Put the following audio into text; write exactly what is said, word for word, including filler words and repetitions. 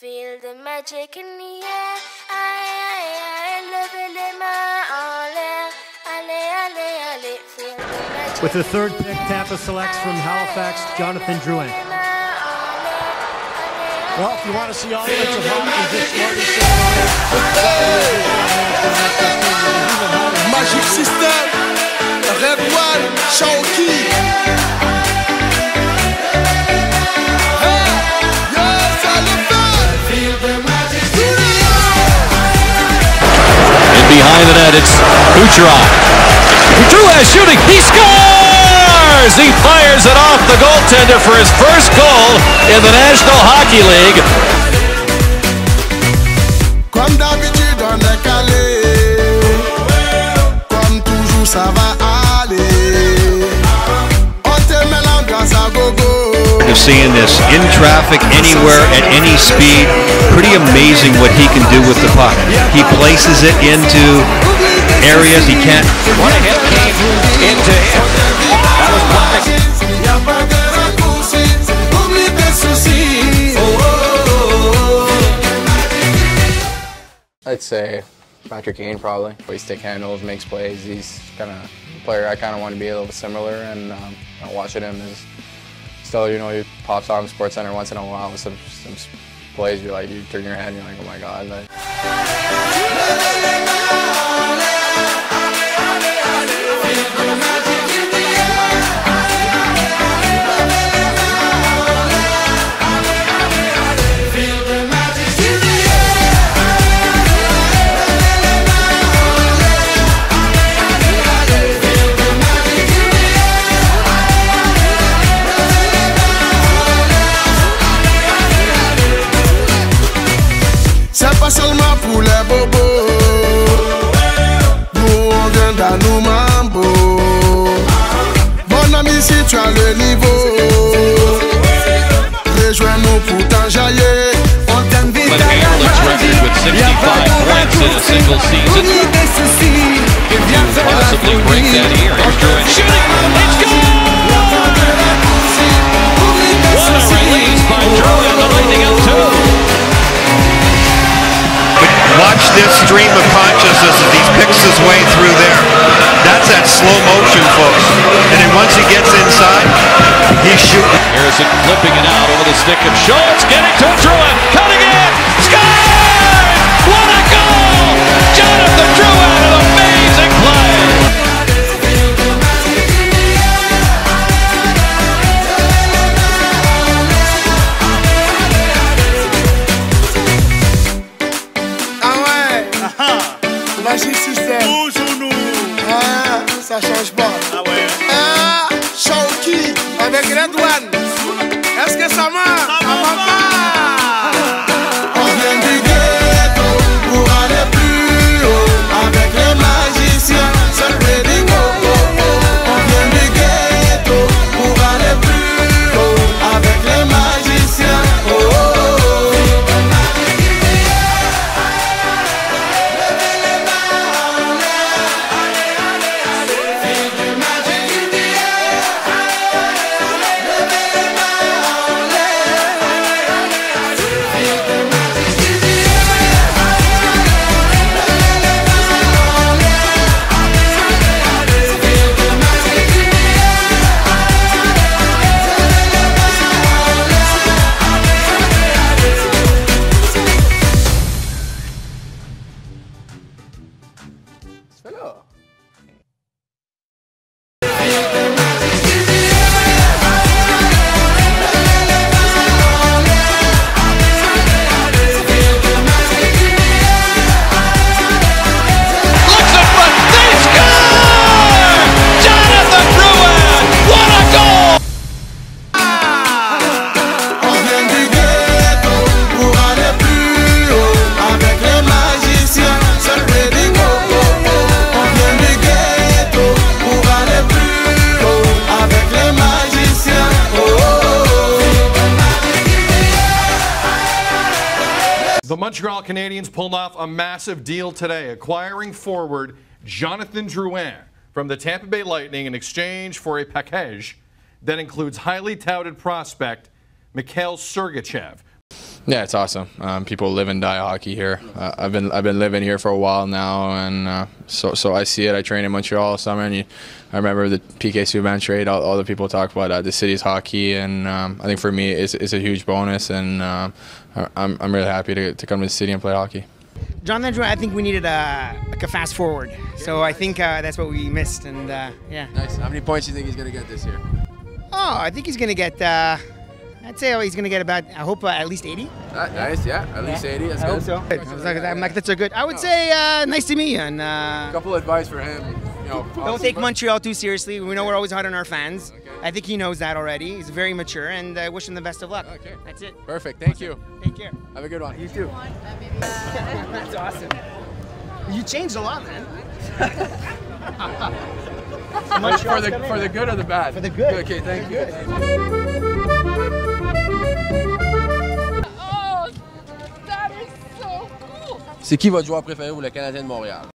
Feel the magic in the air. Aïe, aïe, aïe, levez les mains en l'air. Allez, allez, allez. Feel the magic. With the third pick, Tampa selects from Halifax, Jonathan Drouin. Well, if you want to see offensive hockey, this Magic System, Red One, Shawkey. Behind the net, it's Kucherov. Drouin shooting, he scores! He fires it off the goaltender for his first goal in the National Hockey League. Comme d'habitude, on est calé. Comme toujours, ça va aller. On te met l'ambiance à gogo. Seeing this in traffic, anywhere, at any speed, pretty amazing what he can do with the puck. He places it into areas he can't. One ahead came into him. That was blocked. I'd say Patrick Kane probably. He stick handles, makes plays. He's kind of a player I kind of want to be a little bit similar, and um, watching him is. Still, you know, he pops on SportsCenter once in a while with some, some plays. You're like, you turn your head and you're like, oh my God. Like, C'est pas seulement pour les bobos. Nous on vient dans nos mambo. Mon ami, si tu as le niveau, rejoins-nous pour t'enjailler. On t'invite à la magie. Y'a pas de raccourci. Oublie des soucis. Et viens faire la folie. On t'invite à la magie. Y'a pas de raccourci. Oublie des soucis. Watch this stream of consciousness as he picks his way through there. That's that slow motion, folks. And then once he gets inside, he's shooting. Harrison flipping it out over the stick of Schultz, getting to Drouin, cutting in, score! What a goal! Jonathan Drouin, an amazing play! Magic System. Toujours nous. Ah, ça change pas. Ah ouais. Ah, Shawkey avec Red One. Est-ce que ça marche? Ça va pas. On vient du ghetto pour aller plus haut avec les magiciens. C'est le wedding, oh, oh, oh. On vient du ghetto pour aller plus haut avec les magiciens. Oh, oh, oh. The Montreal Canadiens pulled off a massive deal today, acquiring forward Jonathan Drouin from the Tampa Bay Lightning in exchange for a package that includes highly touted prospect Mikhail Sergachev. Yeah, it's awesome. Um, people live and die hockey here. Uh, I've been I've been living here for a while now, and uh, so so I see it. I train in Montreal all summer, and you, I remember the P K Subban trade. All, all the people talk about uh, the city's hockey, and um, I think for me it's, it's a huge bonus, and um, I'm I'm really happy to to come to the city and play hockey. Jonathan Drouin, I think we needed a like a fast forward, so I think uh, that's what we missed, and uh, yeah. Nice. How many points do you think he's gonna get this year? Oh, I think he's gonna get. Uh, I'd say he's going to get about, I hope, uh, at least eighty. Uh, nice, yeah. At least yeah. eighty. That's I good. hope so. Good. Like, I'm like, that's a good. I would say, uh, nice to meet you. And, uh, a couple of advice for him. You know, don't take Montreal too seriously. We know we're always hard on our fans. Okay. I think he knows that already. He's very mature, and I uh, wish him the best of luck. Okay. That's it. Perfect. Thank you. Take care. Have a good one. You too. That's awesome. You changed a lot, man. for the for the good or the bad? For the good. Okay, thank you. C'est qui votre joueur préféré ou le Canadien de Montréal?